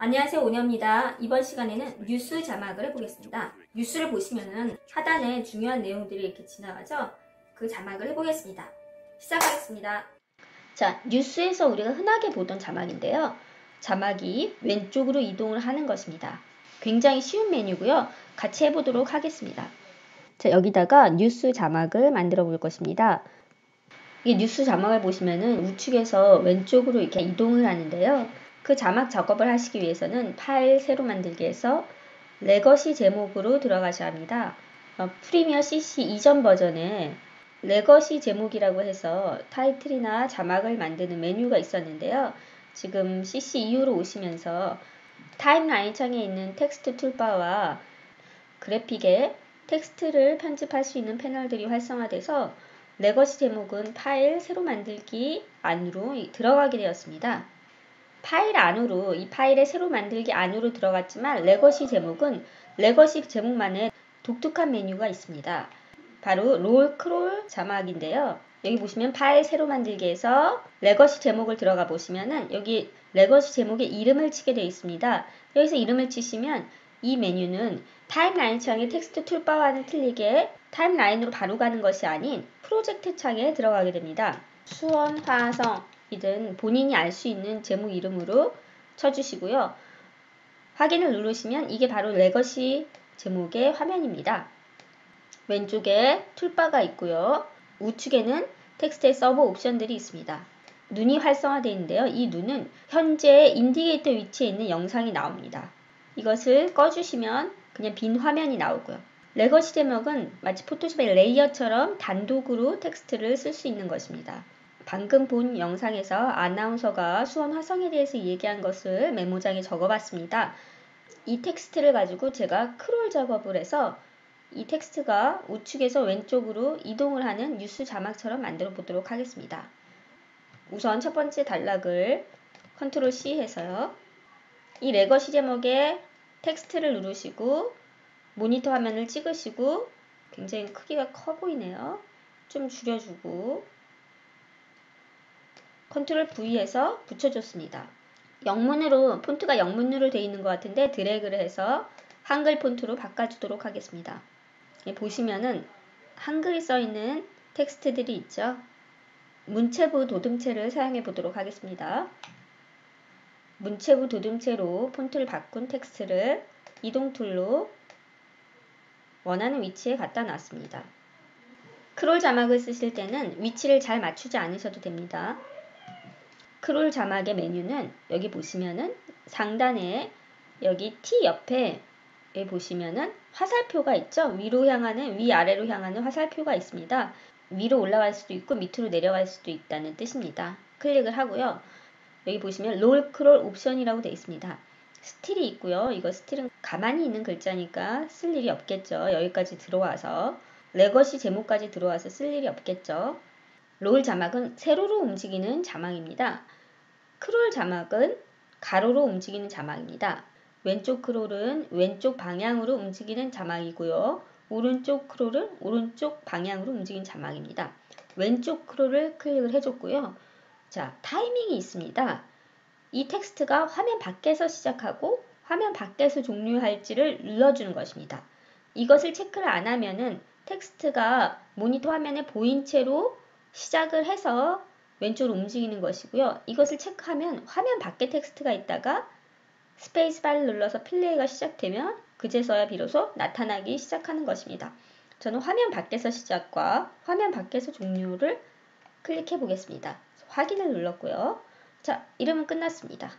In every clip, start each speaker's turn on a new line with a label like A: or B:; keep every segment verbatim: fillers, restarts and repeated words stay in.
A: 안녕하세요, 오녀입니다. 이번 시간에는 뉴스 자막을 해보겠습니다. 뉴스를 보시면은 하단에 중요한 내용들이 이렇게 지나가죠? 그 자막을 해보겠습니다. 시작하겠습니다. 자, 뉴스에서 우리가 흔하게 보던 자막인데요. 자막이 왼쪽으로 이동을 하는 것입니다. 굉장히 쉬운 메뉴고요. 같이 해보도록 하겠습니다. 자, 여기다가 뉴스 자막을 만들어 볼 것입니다. 이 뉴스 자막을 보시면은 우측에서 왼쪽으로 이렇게 이동을 하는데요. 그 자막 작업을 하시기 위해서는 파일 새로 만들기에서 레거시 제목으로 들어가셔야 합니다. 어, 프리미어 씨씨 이전 버전에 레거시 제목이라고 해서 타이틀이나 자막을 만드는 메뉴가 있었는데요. 지금 씨씨 이후로 오시면서 타임라인 창에 있는 텍스트 툴바와 그래픽에 텍스트를 편집할 수 있는 패널들이 활성화돼서 레거시 제목은 파일 새로 만들기 안으로 들어가게 되었습니다. 파일 안으로, 이 파일의 새로 만들기 안으로 들어갔지만 레거시 제목은 레거시 제목만의 독특한 메뉴가 있습니다. 바로 롤 크롤 자막인데요. 여기 보시면 파일 새로 만들기에서 레거시 제목을 들어가 보시면은 여기 레거시 제목에 이름을 치게 되어 있습니다. 여기서 이름을 치시면 이 메뉴는 타임라인 창의 텍스트 툴바와는 틀리게 타임라인으로 바로 가는 것이 아닌 프로젝트 창에 들어가게 됩니다. 수원, 화성 이든 본인이 알 수 있는 제목 이름으로 쳐주시고요. 확인을 누르시면 이게 바로 레거시 제목의 화면입니다. 왼쪽에 툴바가 있고요. 우측에는 텍스트의 서버 옵션들이 있습니다. 눈이 활성화되어 있는데요. 이 눈은 현재 인디게이터 위치에 있는 영상이 나옵니다. 이것을 꺼주시면 그냥 빈 화면이 나오고요. 레거시 제목은 마치 포토샵의 레이어처럼 단독으로 텍스트를 쓸 수 있는 것입니다. 방금 본 영상에서 아나운서가 수원 화성에 대해서 얘기한 것을 메모장에 적어봤습니다. 이 텍스트를 가지고 제가 크롤 작업을 해서 이 텍스트가 우측에서 왼쪽으로 이동을 하는 뉴스 자막처럼 만들어 보도록 하겠습니다. 우선 첫 번째 단락을 컨트롤 씨 해서요. 이 레거시 제목에 텍스트를 누르시고 모니터 화면을 찍으시고 굉장히 크기가 커 보이네요. 좀 줄여주고 컨트롤 브이에서 붙여줬습니다. 영문으로 폰트가 영문으로 되어 있는 것 같은데 드래그를 해서 한글 폰트로 바꿔주도록 하겠습니다. 보시면은 한글이 써있는 텍스트들이 있죠. 문체부 도둠체를 사용해 보도록 하겠습니다. 문체부 도둠체로 폰트를 바꾼 텍스트를 이동 툴로 원하는 위치에 갖다 놨습니다. 크롤 자막을 쓰실 때는 위치를 잘 맞추지 않으셔도 됩니다. 크롤 자막의 메뉴는 여기 보시면은 상단에 여기 T 옆에 보시면은 화살표가 있죠. 위로 향하는, 위아래로 향하는 화살표가 있습니다. 위로 올라갈 수도 있고 밑으로 내려갈 수도 있다는 뜻입니다. 클릭을 하고요. 여기 보시면 롤 크롤 옵션이라고 되어 있습니다. 스틸이 있고요. 이거 스틸은 가만히 있는 글자니까 쓸 일이 없겠죠. 여기까지 들어와서 레거시 제목까지 들어와서 쓸 일이 없겠죠. 롤 자막은 세로로 움직이는 자막입니다. 크롤 자막은 가로로 움직이는 자막입니다. 왼쪽 크롤은 왼쪽 방향으로 움직이는 자막이고요. 오른쪽 크롤은 오른쪽 방향으로 움직이는 자막입니다. 왼쪽 크롤을 클릭을 해줬고요. 자, 타이밍이 있습니다. 이 텍스트가 화면 밖에서 시작하고 화면 밖에서 종료할지를 눌러주는 것입니다. 이것을 체크를 안 하면은 텍스트가 모니터 화면에 보인 채로 시작을 해서 왼쪽으로 움직이는 것이고요. 이것을 체크하면 화면 밖에 텍스트가 있다가 스페이스바를 눌러서 플레이가 시작되면 그제서야 비로소 나타나기 시작하는 것입니다. 저는 화면 밖에서 시작과 화면 밖에서 종료를 클릭해 보겠습니다. 확인을 눌렀고요. 자, 이름은 끝났습니다.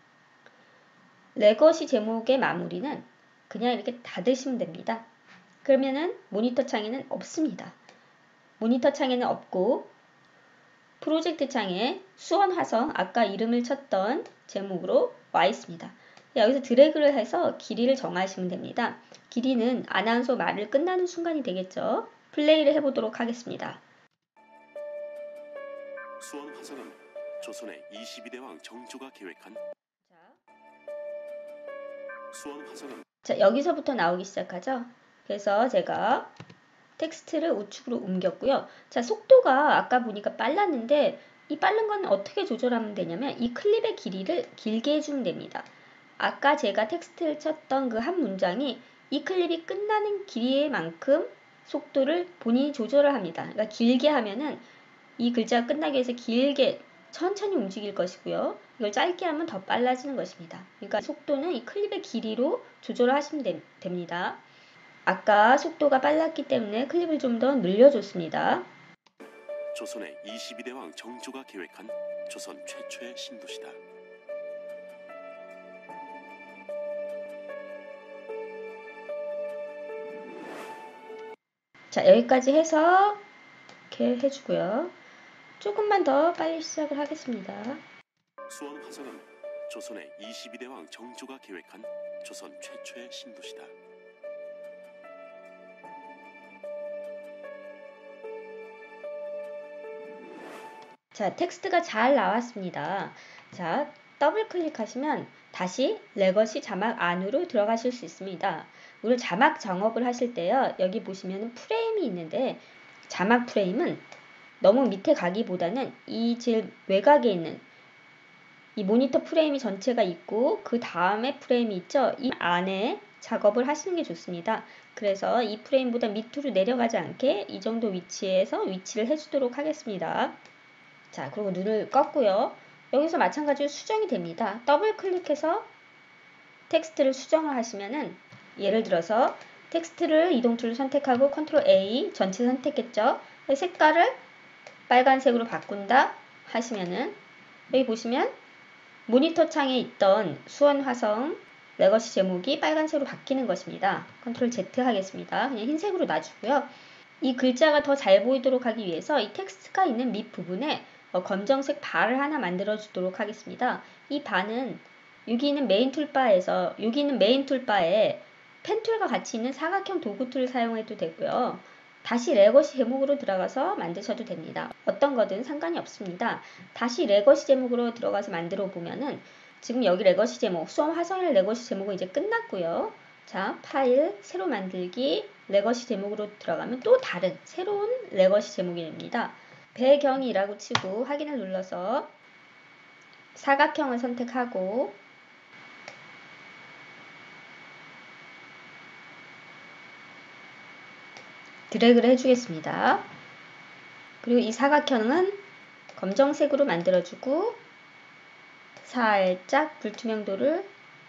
A: 레거시 제목의 마무리는 그냥 이렇게 닫으시면 됩니다. 그러면은 모니터 창에는 없습니다. 모니터 창에는 없고 프로젝트 창에 수원 화성 아까 이름을 쳤던 제목으로 와 있습니다. 여기서 드래그를 해서 길이를 정하시면 됩니다. 길이는 아나운서 말을 끝나는 순간이 되겠죠. 플레이를 해보도록 하겠습니다.
B: 수원 화성은 조선의 이십이 대 왕 정조가 계획한
A: 자,
B: 수원 화성은
A: 자, 여기서부터 나오기 시작하죠. 그래서 제가 텍스트를 우측으로 옮겼고요. 자, 속도가 아까 보니까 빨랐는데 이 빠른 건 어떻게 조절하면 되냐면 이 클립의 길이를 길게 해주면 됩니다. 아까 제가 텍스트를 쳤던 그 한 문장이 이 클립이 끝나는 길이만큼 속도를 본인이 조절을 합니다. 그러니까 길게 하면은 이 글자가 끝나기 위해서 길게 천천히 움직일 것이고요. 이걸 짧게 하면 더 빨라지는 것입니다. 그러니까 속도는 이 클립의 길이로 조절을 하시면 되, 됩니다. 아까 속도가 빨랐기 때문에 클립을 좀 더 늘려줬습니다.
B: 조선의 이십이 대 왕 정조가 계획한 조선 최초의 신도시다.
A: 자, 여기까지 해서 이렇게 해주고요. 조금만 더 빨리 시작을 하겠습니다.
B: 수원 화성은 조선의 이십이 대 왕 정조가 계획한 조선 최초의 신도시다.
A: 자, 텍스트가 잘 나왔습니다. 자, 더블 클릭하시면 다시 레거시 자막 안으로 들어가실 수 있습니다. 오늘 자막 작업을 하실 때요. 여기 보시면 프레임이 있는데 자막 프레임은 너무 밑에 가기보다는 이 제일 외곽에 있는 이 모니터 프레임이 전체가 있고 그 다음에 프레임이 있죠. 이 안에 작업을 하시는 게 좋습니다. 그래서 이 프레임보다 밑으로 내려가지 않게 이 정도 위치에서 위치를 해주도록 하겠습니다. 자, 그리고 눈을 껐고요. 여기서 마찬가지로 수정이 됩니다. 더블 클릭해서 텍스트를 수정을 하시면은 예를 들어서 텍스트를 이동 툴을 선택하고 컨트롤 A 전체 선택했죠. 색깔을 빨간색으로 바꾼다 하시면은 여기 보시면 모니터 창에 있던 수원 화성 레거시 제목이 빨간색으로 바뀌는 것입니다. 컨트롤 Z 하겠습니다. 그냥 흰색으로 놔주고요. 이 글자가 더 잘 보이도록 하기 위해서 이 텍스트가 있는 밑부분에 어, 검정색 바를 하나 만들어 주도록 하겠습니다. 이 바는 여기 있는 메인 툴바에서 여기 있는 메인 툴바에 펜 툴과 같이 있는 사각형 도구 툴을 사용해도 되고요. 다시 레거시 제목으로 들어가서 만드셔도 됩니다. 어떤 거든 상관이 없습니다. 다시 레거시 제목으로 들어가서 만들어 보면은 지금 여기 레거시 제목, 수원 화성이라는 레거시 제목은 이제 끝났고요. 자, 파일, 새로 만들기, 레거시 제목으로 들어가면 또 다른 새로운 레거시 제목이 됩니다. 배경이라고 치고 확인을 눌러서 사각형을 선택하고 드래그를 해주겠습니다. 그리고 이 사각형은 검정색으로 만들어주고 살짝 불투명도를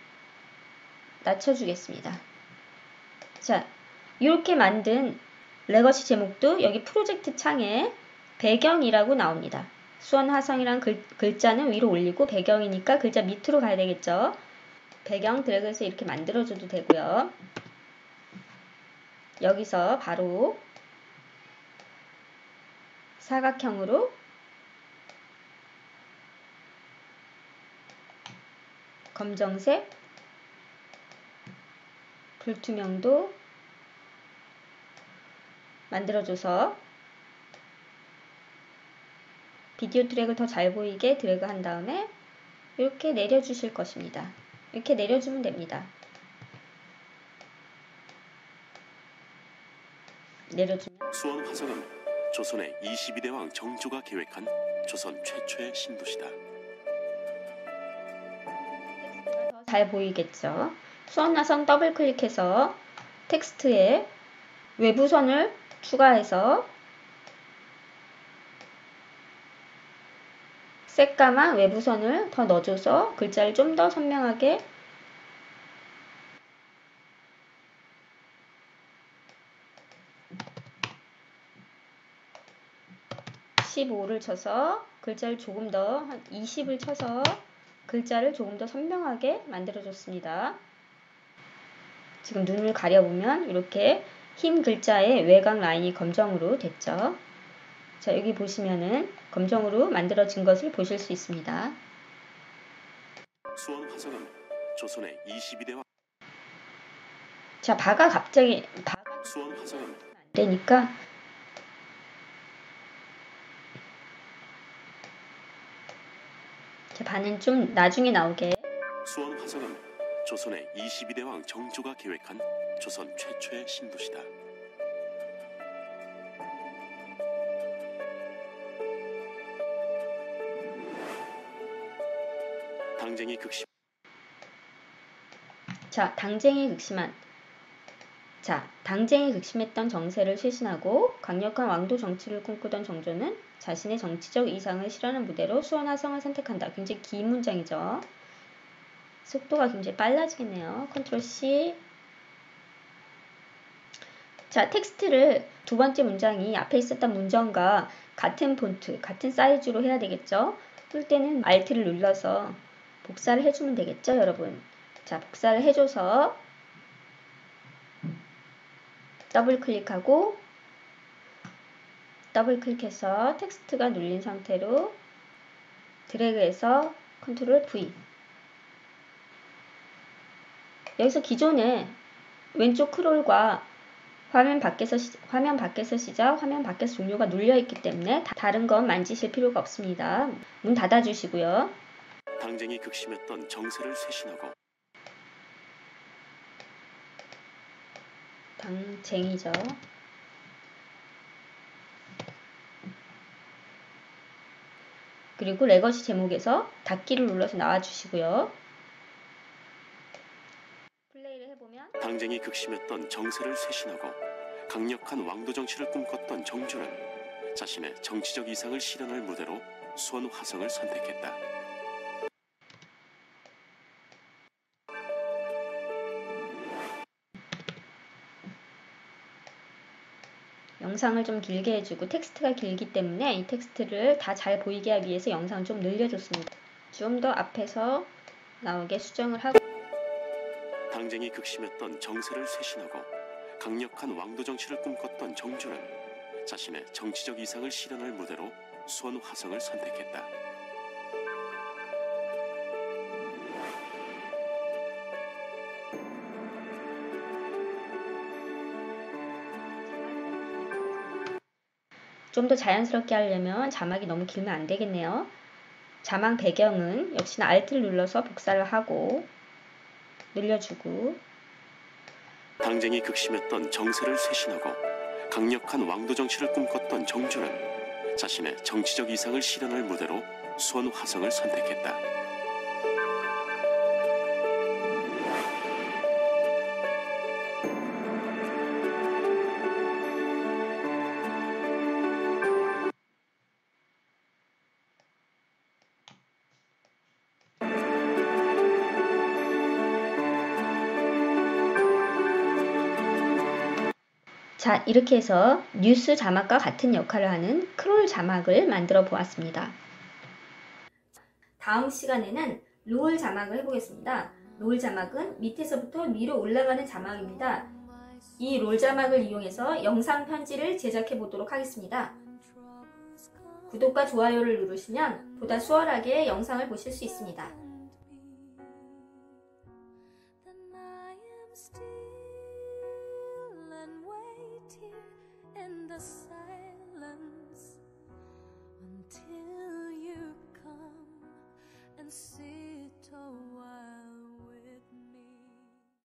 A: 낮춰주겠습니다. 자, 이렇게 만든 레거시 제목도 여기 프로젝트 창에 배경이라고 나옵니다. 수원 화성이란 글, 글자는 위로 올리고 배경이니까 글자 밑으로 가야 되겠죠. 배경 드래그해서 이렇게 만들어줘도 되고요. 여기서 바로 사각형으로 검정색 불투명도 만들어줘서 비디오 트랙을 더 잘 보이게 드래그 한 다음에 이렇게 내려주실 것입니다. 이렇게 내려주면 됩니다. 내려주면
B: 수원 화성은 조선의 이십이 대 왕 정조가 계획한 조선 최초의 신도시다.
A: 잘 보이겠죠? 수원 화성 더블 클릭해서 텍스트에 외부선을 추가해서 새까만 외부선을 더 넣어줘서 글자를 좀 더 선명하게 십오를 쳐서 글자를 조금 더 한 이십을 쳐서 글자를 조금 더 선명하게 만들어줬습니다. 지금 눈을 가려보면 이렇게 흰 글자의 외곽 라인이 검정으로 됐죠. 자, 여기 보시면은 검정으로 만들어진 것을 보실 수 있습니다.
B: 수원 화성은 조선의 이십이 대 왕
A: 자, 바가 갑자기 바가
B: 수원 화성은
A: 안 되니까 자, 바는 좀 나중에 나오게
B: 수원 화성은 조선의 이십이 대 왕 정조가 계획한 조선 최초의 신도시다. 당쟁이 극심
A: 자, 당쟁이 극심한. 자, 당쟁이 극심했던 정세를 쇄신하고 강력한 왕도 정치를 꿈꾸던 정조는 자신의 정치적 이상을 실현한 무대로 수원화성을 선택한다. 굉장히 긴 문장이죠. 속도가 굉장히 빨라지겠네요. 컨트롤 C. 자, 텍스트를 두 번째 문장이 앞에 있었던 문장과 같은 폰트, 같은 사이즈로 해야 되겠죠. 쓸 때는 Alt를 눌러서 복사를 해주면 되겠죠, 여러분. 자, 복사를 해줘서 더블 클릭하고 더블 클릭해서 텍스트가 눌린 상태로 드래그해서 컨트롤 V. 여기서 기존에 왼쪽 크롤과 화면 밖에서, 시, 화면 밖에서 시작, 화면 밖에서 종료가 눌려있기 때문에 다른 건 만지실 필요가 없습니다. 문 닫아주시고요.
B: 당쟁이 극심했던 정세를 쇄신하고
A: 당쟁이죠. 그리고 레거시 제목에서 닫기를 눌러서 나와주시고요. 플레이를 해보면
B: 당쟁이 극심했던 정세를 쇄신하고 강력한 왕도 정치를 꿈꿨던 정조는 자신의 정치적 이상을 실현할 무대로 수원 화성을 선택했다.
A: 영상을 좀 길게 해주고 텍스트가 길기 때문에 이 텍스트를 다 잘 보이게 하기 위해서 영상을 좀 늘려줬습니다. 좀 더 앞에서 나오게 수정을 하고
B: 당쟁이 극심했던 정세를 쇄신하고 강력한 왕도 정치를 꿈꿨던 정조는 자신의 정치적 이상을 실현할 무대로 수원 화성을 선택했다.
A: 좀 더 자연스럽게 하려면 자막이 너무 길면 안 되겠네요. 자막 배경은 역시나 Alt를 눌러서 복사를 하고 늘려주고
B: 당쟁이 극심했던 정세를 쇄신하고 강력한 왕도 정치를 꿈꿨던 정조는 자신의 정치적 이상을 실현할 무대로 수원 화성을 선택했다.
A: 자, 이렇게 해서 뉴스 자막과 같은 역할을 하는 크롤 자막을 만들어 보았습니다. 다음 시간에는 롤 자막을 해보겠습니다. 롤 자막은 밑에서부터 위로 올라가는 자막입니다. 이 롤 자막을 이용해서 영상 편지를 제작해 보도록 하겠습니다. 구독과 좋아요를 누르시면 보다 수월하게 영상을 보실 수 있습니다.
C: in the sun.